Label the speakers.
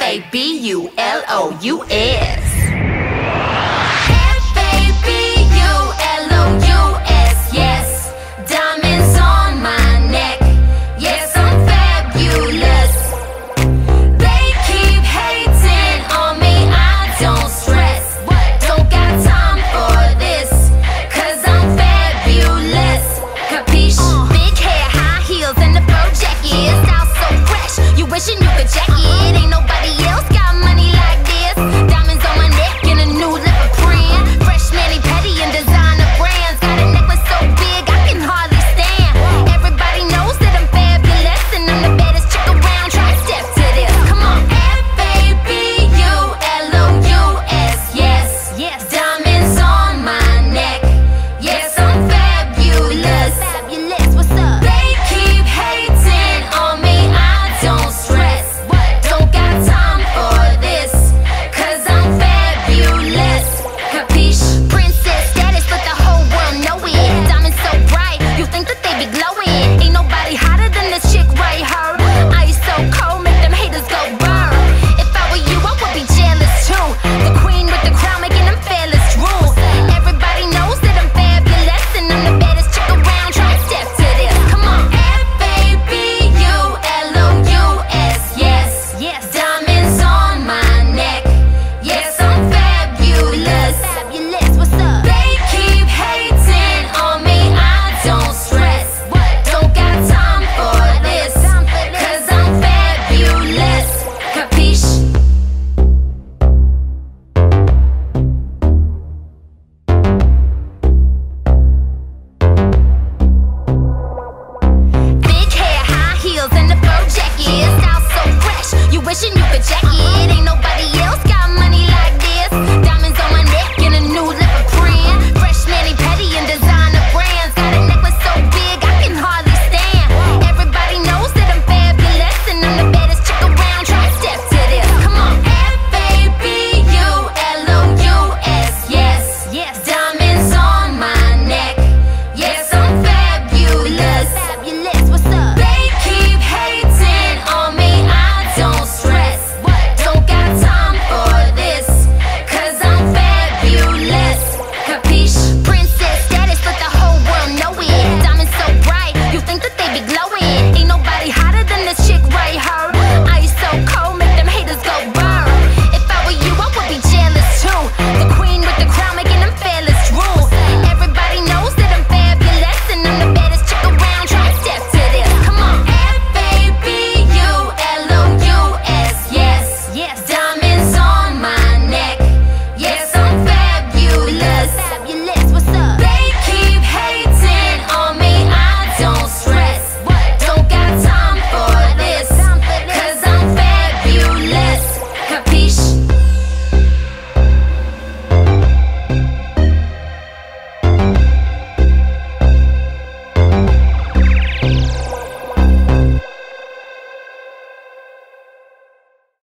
Speaker 1: F-A-B-U-L-O-U-S. Yes. Diamonds on my neck. Yes, I'm fabulous. They keep hating on me, I don't stress. Don't got time for this, cause I'm fabulous. Capiche? Big hair, high heels, and the fur jacket. Style so fresh, you wishing you could check it. Ain't nobody else got money like this. Diamonds on my neck and a new leopard print. Fresh mani petty and designer brands. Got a necklace so big I can hardly stand. Everybody knows that I'm fabulous and I'm the baddest chick around. Try to step to this, come on. F-A-B-U-L-O-U-S. Yes. Diamonds on my neck. Yes, I'm fabulous. What's up? They keep hating on me, I don't stress. Don't got time for this, cause I'm fabulous. Capiche? Princess status, let the whole world know it. Diamonds so bright, you think that they be glowing. Ain't nobody hotter than this chick right here. Ice so cold, make them haters go burn. If I were you, I would be jealous too. The queen with the crown, making them fearless rule. Everybody knows that I'm fabulous and I'm the baddest chick around. Try to step to this, come on. F-A-B-U-L-O-U-S. Yes. Diamonds on my neck. Yes, I'm fabulous. What's up? They keep hating on me, I don't stress. Don't got time for this, cause I'm fabulous. Capiche? Big hair, high heels, and the fur jacket. Style so fresh, you wishing you could check it. Ain't nobody else got money like